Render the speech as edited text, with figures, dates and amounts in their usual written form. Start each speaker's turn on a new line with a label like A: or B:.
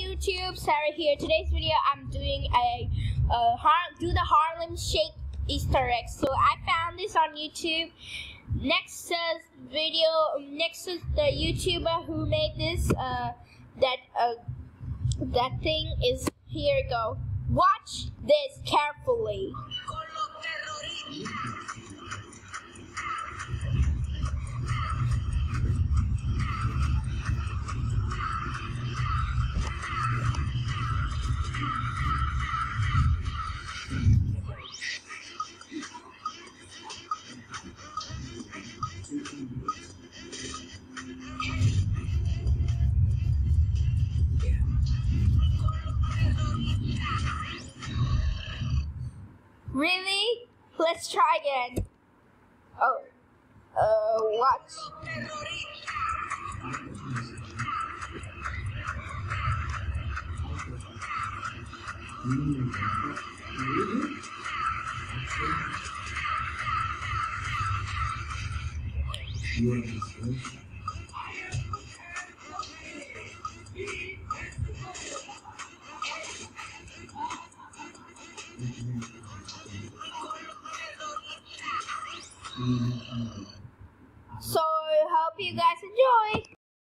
A: YouTube, Sarah here. Today's video I'm doing a do the Harlem Shake Easter egg. So I found this on YouTube. Next to the YouTuber who made this, that thing is here. You go. Watch this carefully. Really? Let's try again. Watch. So I hope you guys enjoy.